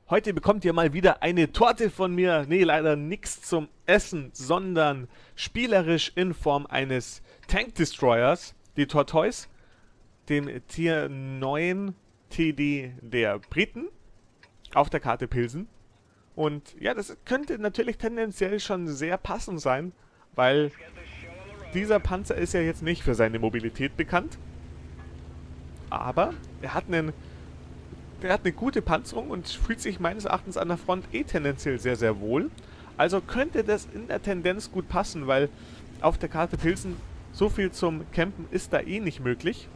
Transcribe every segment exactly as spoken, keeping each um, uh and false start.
Heute bekommt ihr mal wieder eine Torte von mir. Nee, leider nichts zum Essen, sondern spielerisch in Form eines Tank Destroyers, die Tortoise, dem Tier neun T D der Briten, auf der Karte Pilsen. Und ja, das könnte natürlich tendenziell schon sehr passend sein, weil dieser Panzer ist ja jetzt nicht für seine Mobilität bekannt. Aber er hat einen Der hat eine gute Panzerung und fühlt sich meines Erachtens an der Front eh tendenziell sehr, sehr wohl. Also könnte das in der Tendenz gut passen, weil auf der Karte Pilsen so viel zum Campen ist da eh nicht möglich.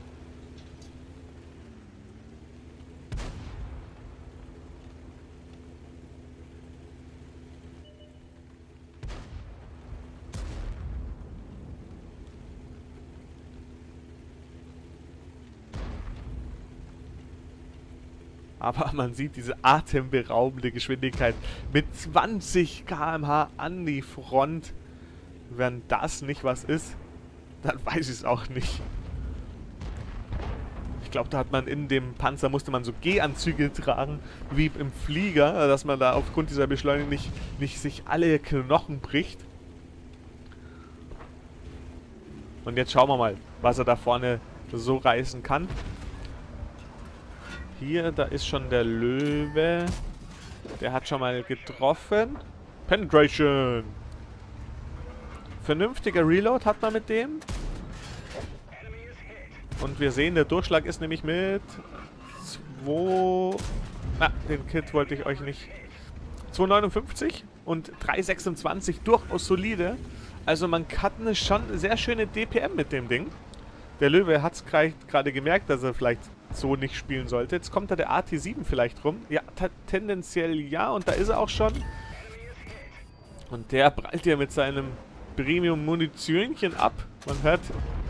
Aber man sieht diese atemberaubende Geschwindigkeit mit zwanzig Kilometer pro Stunde an die Front. Wenn das nicht was ist, dann weiß ich es auch nicht. Ich glaube, da hat man in dem Panzer, musste man so G-Anzüge tragen, wie im Flieger, dass man da aufgrund dieser Beschleunigung nicht, nicht sich alle Knochen bricht. Und jetzt schauen wir mal, was er da vorne so reißen kann. Hier, da ist schon der Löwe. Der hat schon mal getroffen. Penetration. Vernünftiger Reload hat man mit dem. Und wir sehen, der Durchschlag ist nämlich mit zwei... Na, den Kit wollte ich euch nicht... zwei neunundfünfzig und drei sechsundzwanzig, durchaus solide. Also man hat eine schon sehr schöne D P M mit dem Ding. Der Löwe hat es gerade gemerkt, dass er vielleicht so nicht spielen sollte. Jetzt kommt da der A T sieben vielleicht rum. Ja, tendenziell ja. Und da ist er auch schon. Und der prallt ja mit seinem Premium-Munitionchen ab. Man hört...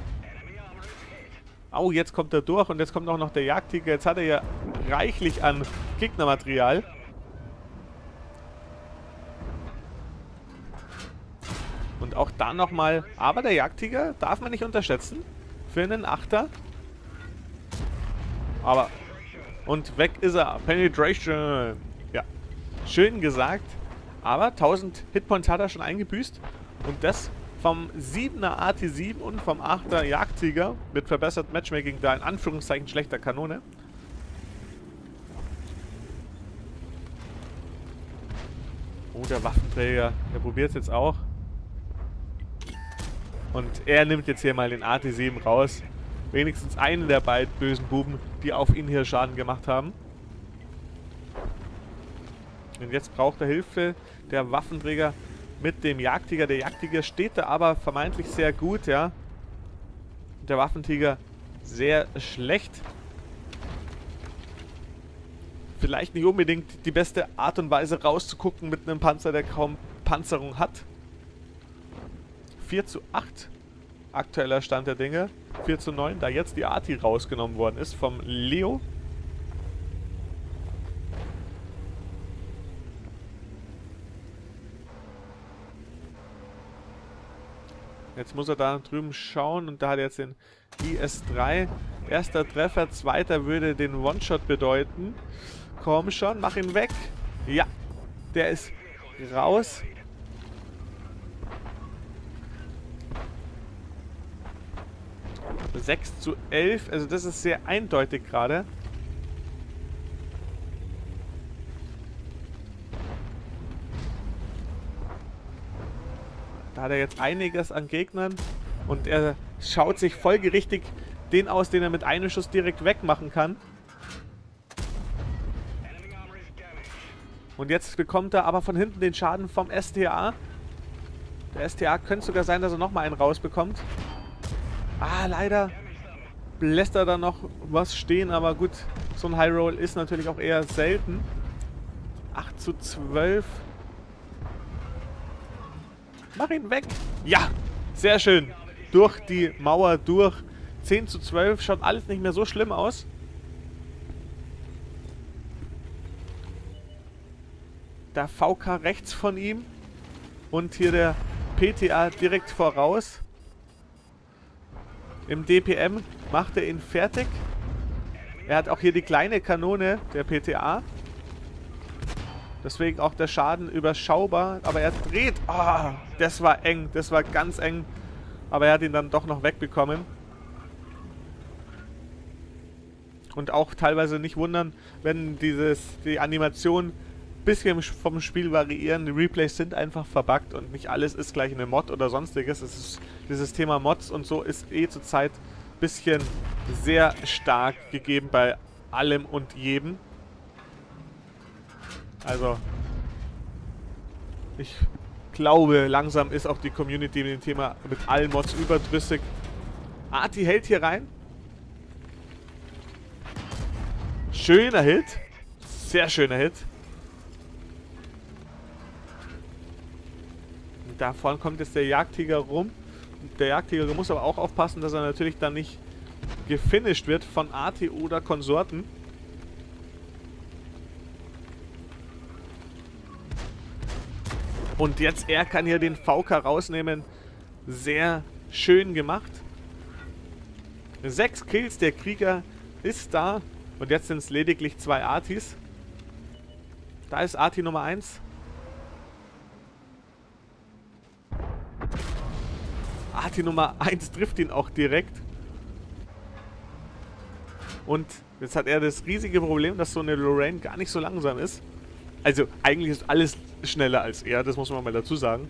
Au, jetzt kommt er durch. Und jetzt kommt auch noch der Jagdtiger. Jetzt hat er ja reichlich an Gegnermaterial. Und auch da nochmal... Aber der Jagdtiger darf man nicht unterschätzen. Für einen Achter. Aber, und weg ist er. Penetration. Ja, schön gesagt. Aber tausend Hitpoints hat er schon eingebüßt. Und das vom siebener A T sieben und vom achter Jagdtiger mit verbessert Matchmaking da in Anführungszeichen schlechter Kanone. Oh, der Waffenträger. Der probiert es jetzt auch. Und er nimmt jetzt hier mal den A T sieben raus. Wenigstens einen der beiden bösen Buben, die auf ihn hier Schaden gemacht haben. Und jetzt braucht er Hilfe, der Waffenträger mit dem Jagdtiger. Der Jagdtiger steht da aber vermeintlich sehr gut, ja. Und der Waffentiger sehr schlecht. Vielleicht nicht unbedingt die beste Art und Weise rauszugucken mit einem Panzer, der kaum Panzerung hat. vier zu acht. Aktueller Stand der Dinge. vier zu neun, da jetzt die Arti rausgenommen worden ist vom Leo. Jetzt muss er da drüben schauen und da hat er jetzt den I S drei. Erster Treffer, zweiter würde den One-Shot bedeuten. Komm schon, mach ihn weg. Ja, der ist raus. sechs zu elf, also das ist sehr eindeutig gerade. Da hat er jetzt einiges an Gegnern und er schaut sich folgerichtig den aus, den er mit einem Schuss direkt wegmachen kann. Und jetzt bekommt er aber von hinten den Schaden vom S T A. Der S T A könnte sogar sein, dass er nochmal einen rausbekommt. Ah, leider lässt er da noch was stehen, aber gut, so ein High Roll ist natürlich auch eher selten. acht zu zwölf. Mach ihn weg. Ja, sehr schön. Durch die Mauer durch. zehn zu zwölf, schaut alles nicht mehr so schlimm aus. Der V K rechts von ihm und hier der P T A direkt voraus. Im D P M macht er ihn fertig. Er hat auch hier die kleine Kanone, der P T A. Deswegen auch der Schaden überschaubar. Aber er dreht. Ah, das war eng. Das war ganz eng. Aber er hat ihn dann doch noch wegbekommen. Und auch teilweise nicht wundern, wenn dieses, die Animation ein bisschen vom Spiel variieren. Die Replays sind einfach verbuggt und nicht alles ist gleich eine Mod oder sonstiges. Es ist, dieses Thema Mods und so ist eh zurzeit ein bisschen sehr stark gegeben bei allem und jedem. Also, ich glaube, langsam ist auch die Community mit dem Thema mit allen Mods überdrüssig. Arti hält hier rein. Schöner Hit. Sehr schöner Hit. Und da vorne kommt jetzt der Jagdtiger rum. Und der Jagdtiger muss aber auch aufpassen, dass er natürlich dann nicht gefinisht wird von Arti oder Konsorten. Und jetzt, er kann hier den V K rausnehmen. Sehr schön gemacht. Sechs Kills, der Krieger ist da. Und jetzt sind es lediglich zwei Artis. Da ist Arti Nummer eins. Arti Nummer eins trifft ihn auch direkt. Und jetzt hat er das riesige Problem, dass so eine Lorraine gar nicht so langsam ist. Also eigentlich ist alles schneller als er, das muss man mal dazu sagen.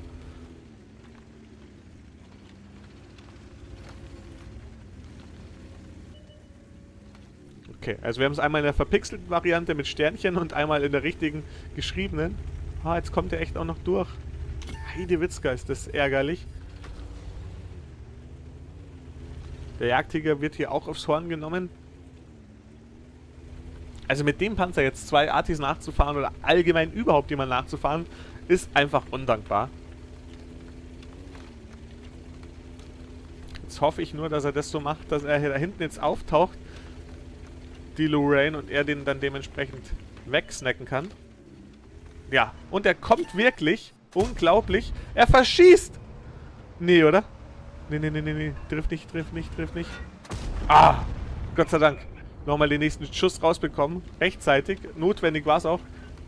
Okay, also wir haben es einmal in der verpixelten Variante mit Sternchen und einmal in der richtigen geschriebenen. Ah, jetzt kommt er echt auch noch durch. Heidewitzka, ist das ärgerlich. Der Jagdtiger wird hier auch aufs Horn genommen. Also mit dem Panzer jetzt zwei Artis nachzufahren oder allgemein überhaupt jemand nachzufahren, ist einfach undankbar. Jetzt hoffe ich nur, dass er das so macht, dass er hier da hinten jetzt auftaucht, die Lorraine, und er den dann dementsprechend wegsnacken kann. Ja, und er kommt wirklich. Unglaublich. Er verschießt. Nee, oder? Nee, nee, nee, nee, nee. Trifft nicht, trifft nicht, trifft nicht. Ah, Gott sei Dank. Nochmal den nächsten Schuss rausbekommen. Rechtzeitig. Notwendig war es auch.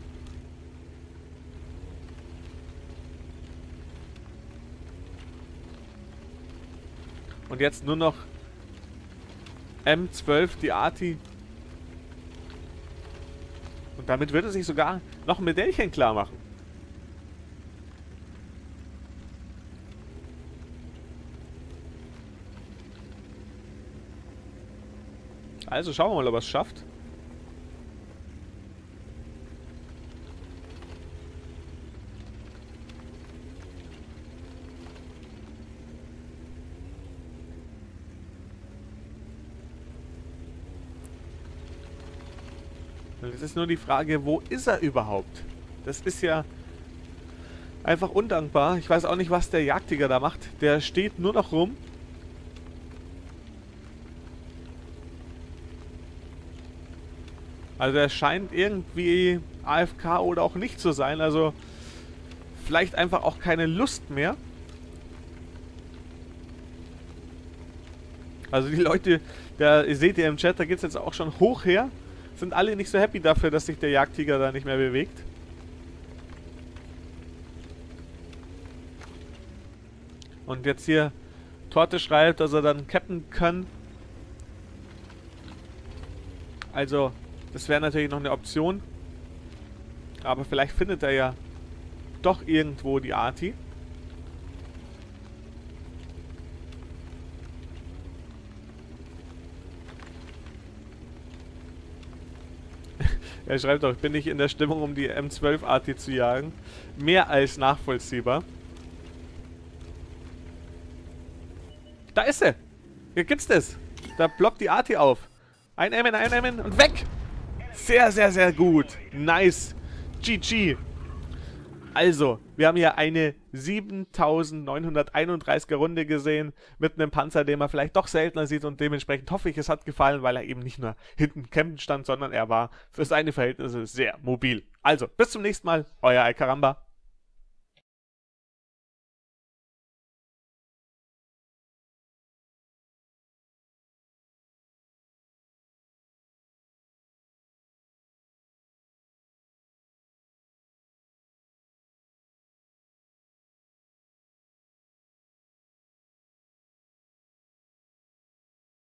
Und jetzt nur noch M zwölf, die Arti. Und damit wird er sich sogar noch ein Medaillchen klar machen. Also schauen wir mal, ob er es schafft. Und jetzt ist nur die Frage, wo ist er überhaupt? Das ist ja einfach undankbar. Ich weiß auch nicht, was der Jagdtiger da macht. Der steht nur noch rum. Also er scheint irgendwie A F K oder auch nicht zu sein. Also vielleicht einfach auch keine Lust mehr. Also die Leute, da ihr seht ihr im Chat, da geht es jetzt auch schon hoch her. Sind alle nicht so happy dafür, dass sich der Jagdtiger da nicht mehr bewegt. Und jetzt hier Torte schreibt, dass er dann cappen kann. Also das wäre natürlich noch eine Option. Aber vielleicht findet er ja doch irgendwo die Arti. Er schreibt auch, ich bin nicht in der Stimmung, um die M zwölf Arti zu jagen. Mehr als nachvollziehbar. Da ist sie! Hier gibt's das! Da ploppt die Arti auf. Einämmen, einämmen und weg! Sehr, sehr, sehr gut. Nice. G G. Also, wir haben hier eine siebentausendneunhunderteinunddreißiger Runde gesehen mit einem Panzer, den man vielleicht doch seltener sieht, und dementsprechend hoffe ich, es hat gefallen, weil er eben nicht nur hinten campen stand, sondern er war für seine Verhältnisse sehr mobil. Also, bis zum nächsten Mal. Euer Alcaramba.